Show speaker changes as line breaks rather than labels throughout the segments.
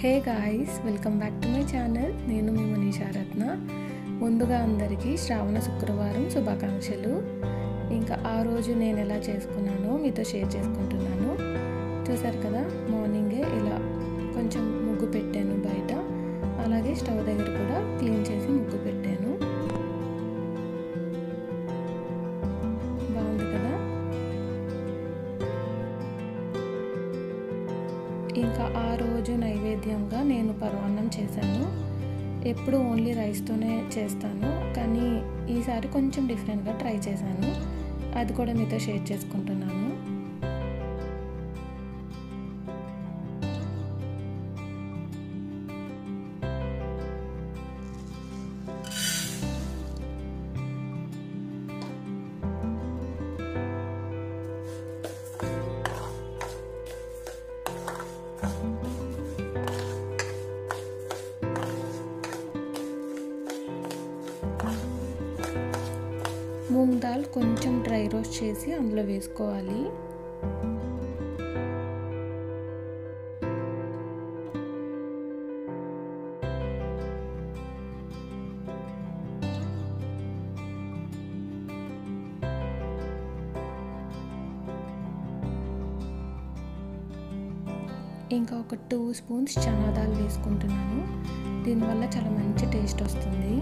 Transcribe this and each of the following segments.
Hey guys, welcome back to my channel. నేను మీ మునీషా రత్న. ముందుగా అందరికీ శ్రావణ శుక్రవారం శుభాకాంక్షలు. ఇంకా ఆ రోజు నేను ఎలా చేసుకున్నానో మీతో షేర్ చేసుకుంటున్నాను. చూసారు కదా, మార్నింగే ఇలా కొంచెం ముగ్గు పెట్టాను బయట, అలాగే స్టవ్ దగ్గర కూడా క్లీన్ చేసి ముగ్గు పెట్టాను. బాగుంది కదా. ఇంకా ఆ రోజు నైవేద్యంగా నేను పరమాన్నం చేశాను. ఎప్పుడు ఓన్లీ రైస్తోనే చేస్తాను, కానీ ఈసారి కొంచెం డిఫరెంట్గా ట్రై చేశాను. అది కూడా మీతో షేర్ చేసుకుంటున్నాను. మూంగ్ దాల్ కొంచెం డ్రై రోస్ట్ చేసి అందులో వేసుకోవాలి. ఇంకా ఒక 2 స్పూన్స్ చనా దాల్ వేసుకుంటున్నాను. దీనివల్ల చాలా మంచి టేస్ట్ వస్తుంది.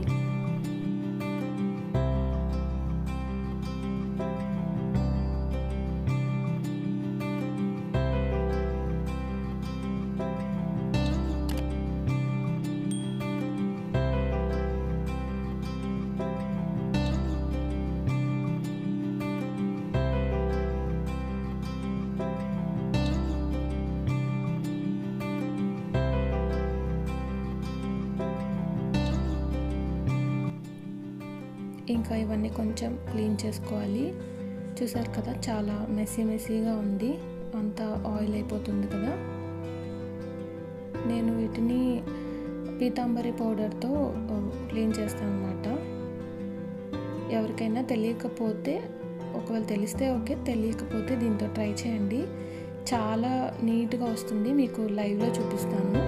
ఇంకా ఇవన్నీ కొంచెం క్లీన్ చేసుకోవాలి. చూసారు కదా, చాలా మెస్సీగా ఉంది, అంతా ఆయిల్ అయిపోతుంది కదా. నేను వీటిని పీతాంబరి పౌడర్తో క్లీన్ చేస్తాను అన్నమాట. ఎవరికైనా తెలియకపోతే, ఒకవేళ తెలిస్తే ఓకే, తెలియకపోతే దీంతో ట్రై చేయండి. చాలా నీట్గా వస్తుంది. మీకు లైవ్లో చూపిస్తాను.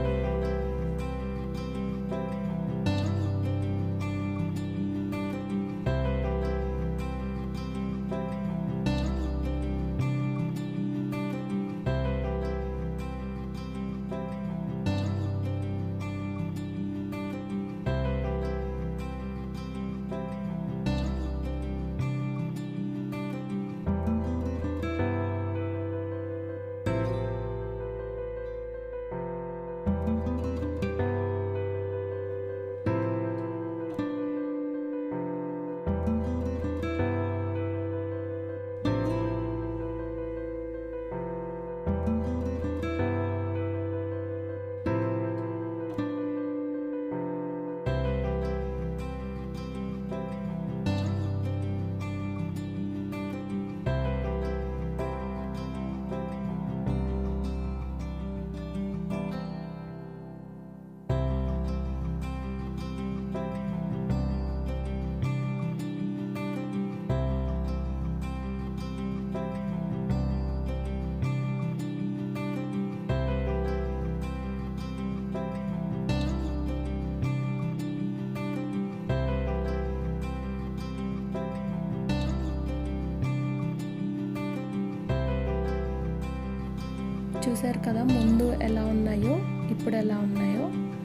చూసారు కదా, ముందు ఎలా ఉన్నాయో ఇప్పుడు ఎలా ఉన్నాయో.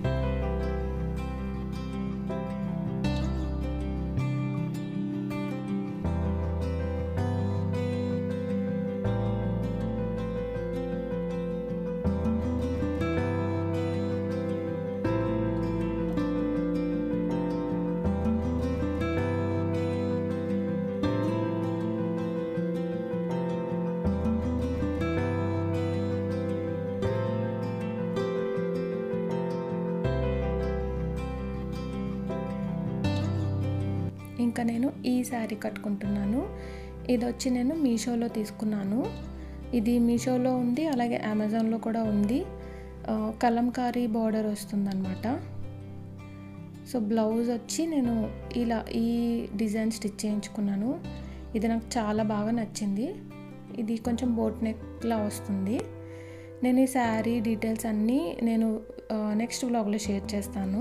ఇంకా నేను ఈ శారీ కట్టుకుంటున్నాను. ఇది వచ్చి నేను మీషోలో తీసుకున్నాను. ఇది మీషోలో ఉంది, అలాగే అమెజాన్లో కూడా ఉంది. కలంకారీ బార్డర్ వస్తుందన్నమాట. సో బ్లౌజ్ వచ్చి నేను ఇలా ఈ డిజైన్ స్టిచ్ చేయించుకున్నాను. ఇది నాకు చాలా బాగా నచ్చింది. ఇది కొంచెం బోట్ నెక్లా వస్తుంది. నేను ఈ శారీ డీటెయిల్స్ అన్నీ నేను నెక్స్ట్ వ్లాగ్లో షేర్ చేస్తాను.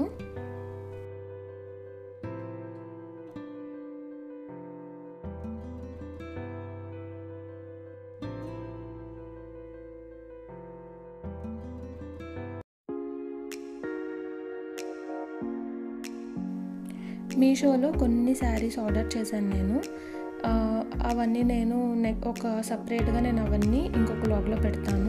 మీషోలో కొన్ని శారీస్ ఆర్డర్ చేశాను నేను. అవన్నీ నేను ఒక సపరేట్గా నేను అవన్నీ ఇంకొక వ్లాగ్లో పెడతాను.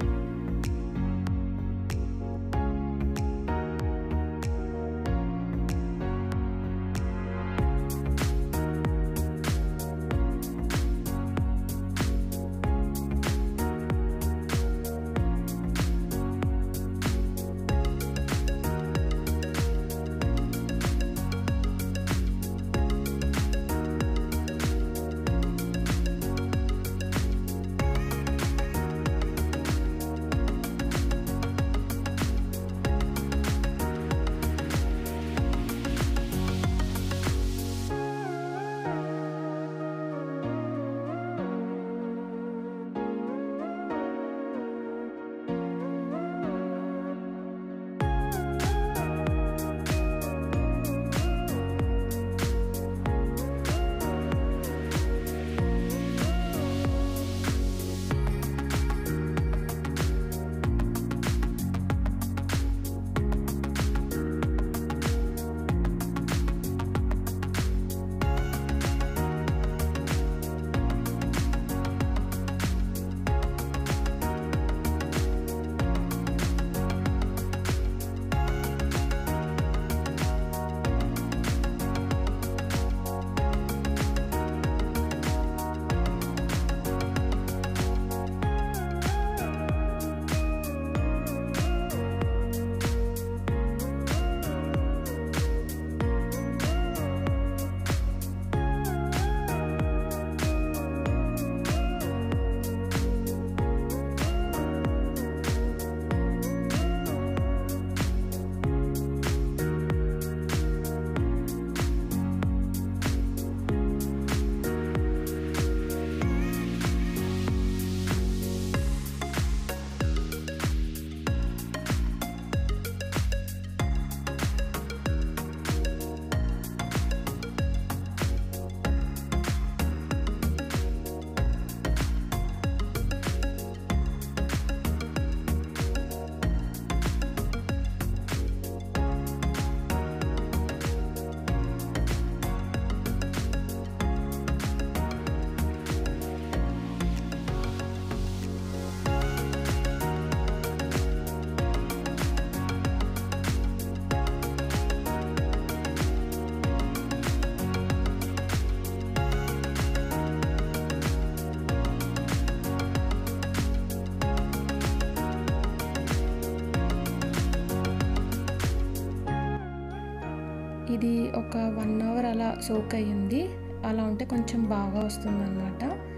ఇది ఒక 1 అవర్ అలా సోక్ అయ్యింది. అలా ఉంటే కొంచెం బాగా వస్తుందన్నమాట.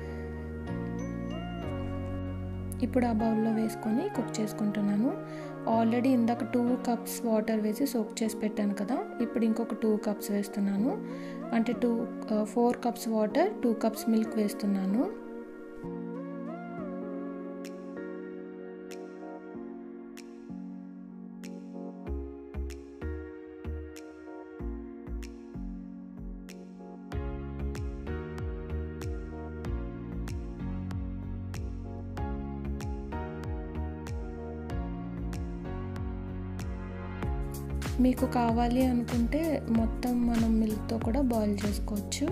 ఇప్పుడు ఆ బౌల్లో వేసుకొని కుక్ చేసుకుంటున్నాను. ఆల్రెడీ ఇందాక 2 కప్స్ వాటర్ వేసి సోక్ చేసి పెట్టాను కదా, ఇప్పుడు ఇంకొక 2 కప్స్ వేస్తున్నాను. అంటే 4 కప్స్ వాటర్, 2 కప్స్ మిల్క్ వేస్తున్నాను. మీకు కావాలి అనుకుంటే మొత్తం మనం మిల్క్తో కూడా బాయిల్ చేసుకోవచ్చు.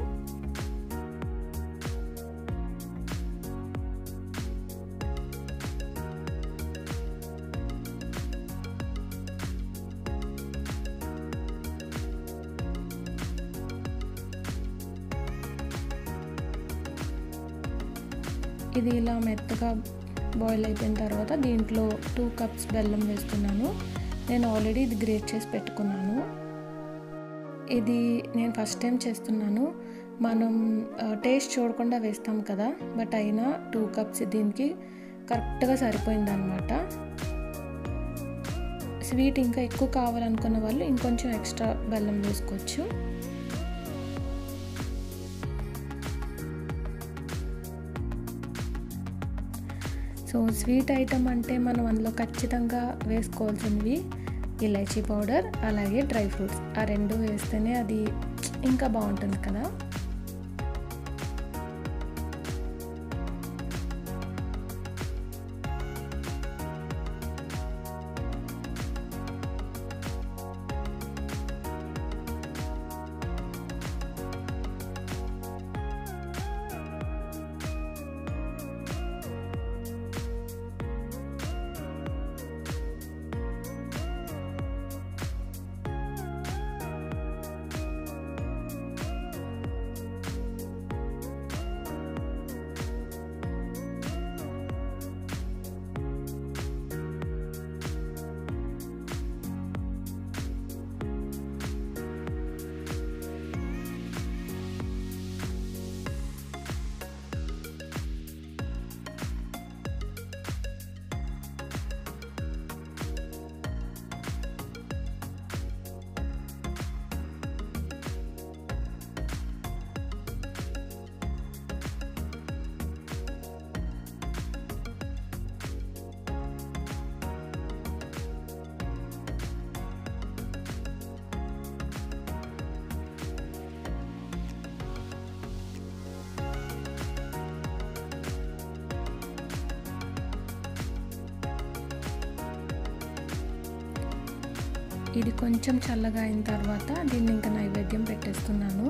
ఇది ఇలా మెత్తగా బాయిల్ అయిపోయిన తర్వాత దీంట్లో 2 కప్స్ బెల్లం వేస్తున్నాను. నేను ఆల్రెడీ ఇది గ్రేట్ చేసి పెట్టుకున్నాను. ఇది నేను ఫస్ట్ టైం చేస్తున్నాను. మనం టేస్ట్ చూడకుండా వేస్తాం కదా, బట్ అయినా 2 కప్స్ దీనికి కరెక్ట్గా సరిపోయిందనమాట. స్వీట్ ఇంకా ఎక్కువ కావాలనుకున్న వాళ్ళు ఇంకొంచెం ఎక్స్ట్రా బెల్లం వేసుకోవచ్చు. సో సో స్వీట్ ఐటమ్ అంటే మనం అందులో ఖచ్చితంగా వేసుకోవాల్సినవి ఇలైచీ పౌడర్, అలాగే డ్రై ఫ్రూట్స్. ఆ రెండు వేస్తేనే అది ఇంకా బాగుంటుంది కదా. ఇది కొంచెం చల్లగా అయిన తర్వాత దీన్ని ఇంకా నైవేద్యం పెట్టేస్తున్నాను.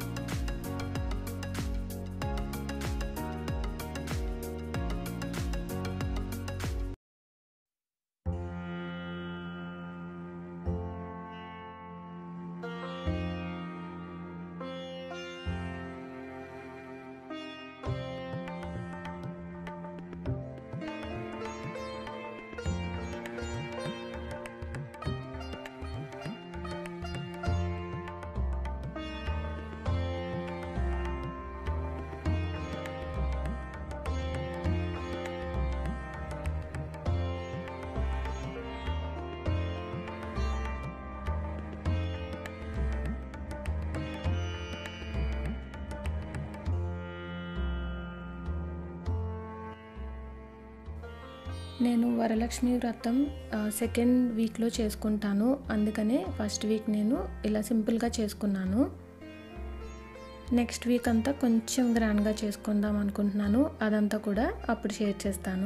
నేను వరలక్ష్మి వ్రతం సెకండ్ వీక్లో చేసుకుంటాను. అందుకనే ఫస్ట్ వీక్ నేను ఇలా సింపుల్గా చేసుకున్నాను. నెక్స్ట్ వీక్ అంతా కొంచెం గ్రాండ్గా చేసుకుందాం అనుకుంటున్నాను. అదంతా కూడా అప్పుడు షేర్ చేస్తాను.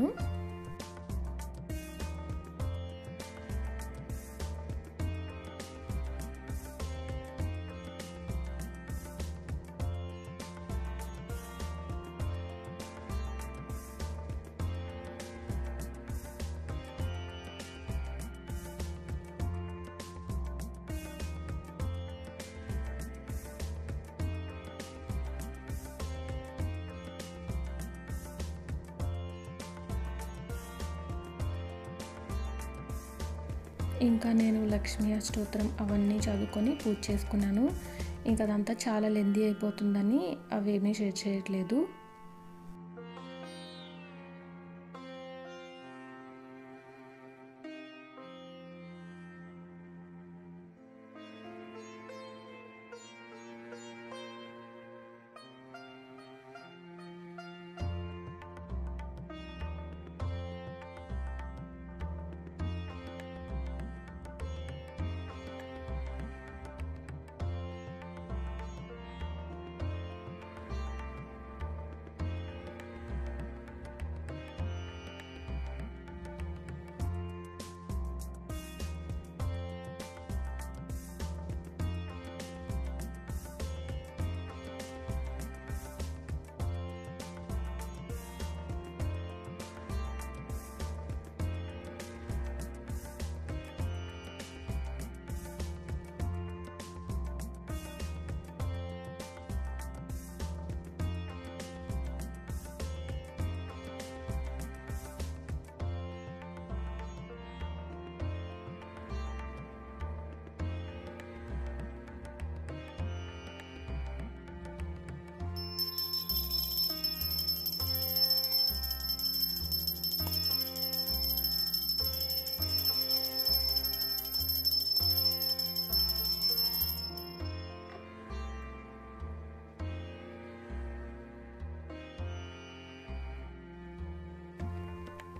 ఇంకా నేను లక్ష్మీ అష్టోత్తరం అవన్నీ చదువుకొని పూజ చేసుకున్నాను. ఇంకా అదంతా చాలా లెందీ అయిపోతుందని అవేమీ షేర్ చేయట్లేదు.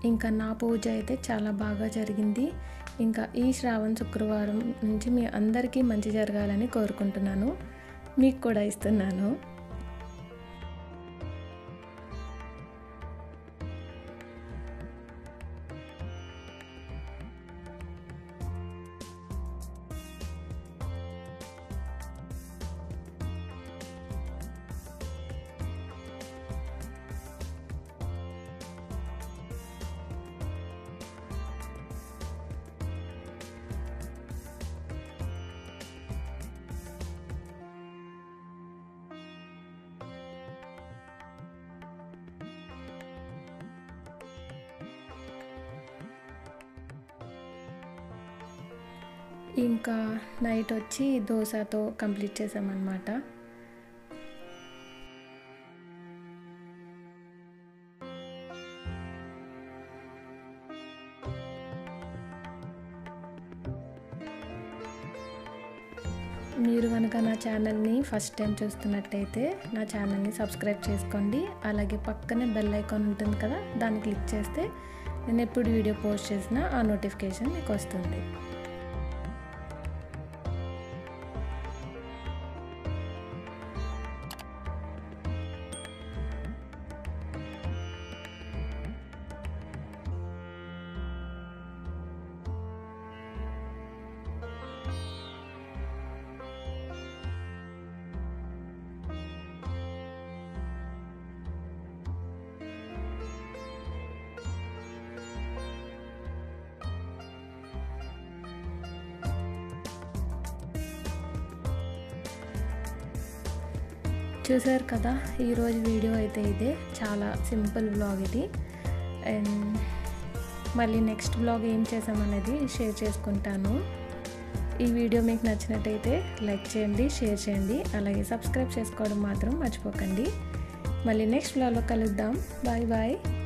ఇంకా నా పూజ అయితే చాలా బాగా జరిగింది. ఇంకా ఈ శ్రావణ శుక్రవారం నుంచి మీ అందరికీ మంచి జరగాలని కోరుకుంటున్నాను. మీకు కూడా ఇస్తున్నాను. ఇంకా నైట్ వచ్చి దోశతో కంప్లీట్ చేసామన్నమాట. మీరు కనుక నా ఛానల్ని ఫస్ట్ టైం చూస్తున్నట్టయితే నా ఛానల్ని సబ్స్క్రైబ్ చేసుకోండి. అలాగే పక్కనే బెల్ ఐకాన్ ఉంటుంది కదా, దాన్ని క్లిక్ చేస్తే నేను ఎప్పుడు వీడియో పోస్ట్ చేసినా ఆ నోటిఫికేషన్ మీకు వస్తుంది. చూసారు కదా, ఈరోజు వీడియో అయితే ఇదే. చాలా సింపుల్ వ్లాగ్ ఇది. అండ్ మళ్ళీ నెక్స్ట్ వ్లాగ్ ఏం చేసామనేది షేర్ చేసుకుంటాను. ఈ వీడియో మీకు నచ్చినట్టయితే లైక్ చేయండి, షేర్ చేయండి, అలాగే సబ్స్క్రైబ్ చేసుకోవడం మాత్రం మర్చిపోకండి. మళ్ళీ నెక్స్ట్ వ్లాగ్లో కలుద్దాం. Bye bye.